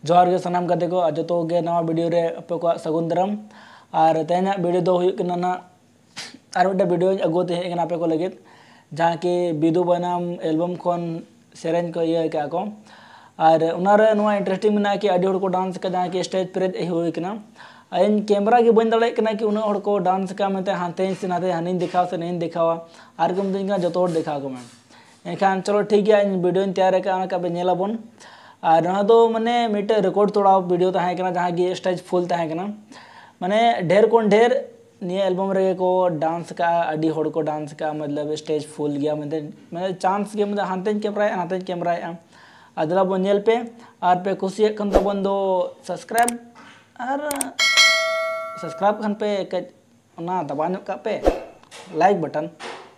जोहार गे सनाम गाते को जो गे नवा वीडियो रे आपे को सगुन दाराम और तेना वीडियो दो हुई कना ना और मिट्टे वीडियो अगोते हे कना आपे को लगे जहाँ कि बिदु बनाम एल्बम खन सेरेंज को ये क्या को और उनारे नवा इंटरेस्टिंग में कि अड़ी को डांस का जहाँ कि स्टेज पेरेज हुई कना इन कैमरा के बन दड़े कना कि उन हड़ को डांस का मते हाथे से नाते हानि दिखाव से नहीं दिखावा और को मतलब जो देखा को मैं एनखान चलो ठीक है इन वीडियो तैयार का पे नेलाबन और ना दो माने मिटे रिकॉर्ड तोड़ा वीडियो तहे कना जहाँ कि स्टेज फुल तहे कना माने ढेर कोन ढेर निया एल्बम रे को डांस का अड़ी हड़ को डांस का मतलब स्टेज फुल गया मतलब चांस के मतलब हाथे कैमरा अदला बन नेल पे और पे कुछ कन तो बंदो सब्सक्राइब और सब्सक्राइब खान पे ना दबा का पे लाइक बटन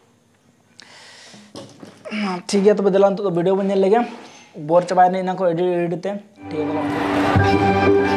ठीक है। तो दिला तो वीडियो बन नेल लगे बोर चबाय नहीं ना को एडिट ठीक है।